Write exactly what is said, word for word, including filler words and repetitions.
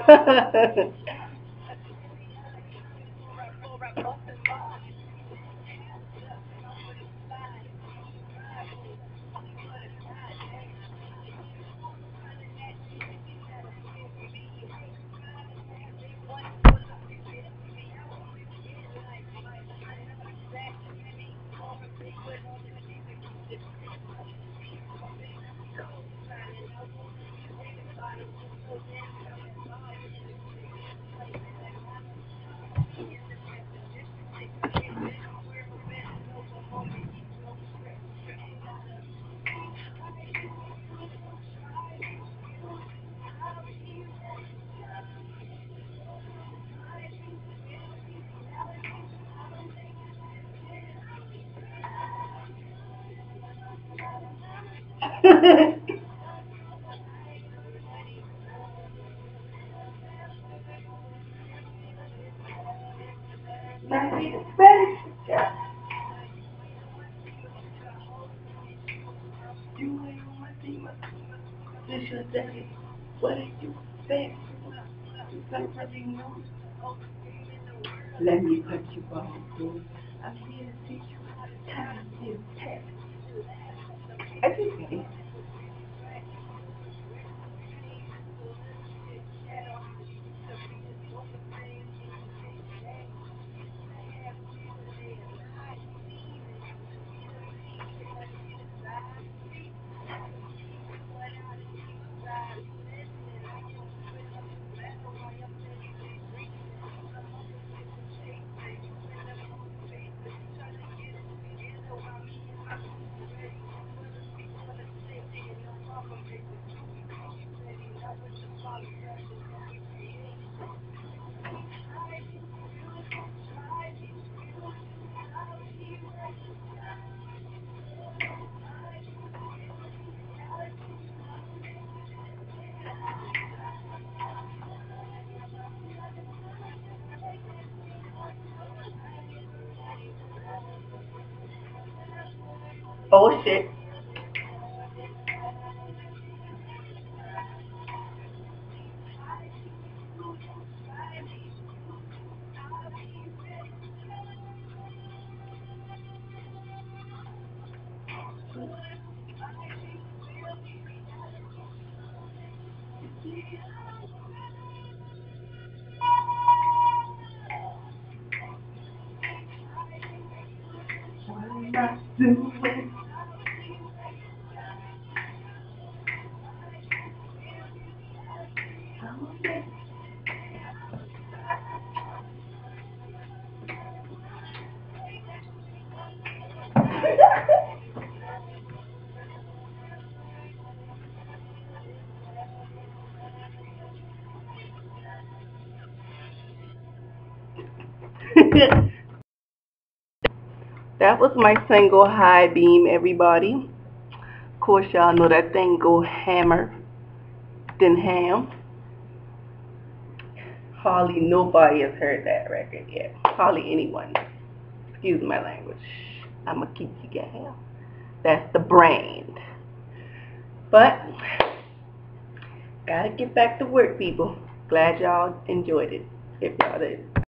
What did you say? Let me put you on, dude. I'm here to teach you how to time this test. I just did. Oh shit. What am I doing? That was my single high beam, everybody. Of course, y'all know that thing go hammer than ham. Hardly nobody has heard that record yet. Hardly anyone. Excuse my language. I'm a Kiki gal. That's the brand. But gotta get back to work, people. Glad y'all enjoyed it. If y'all did.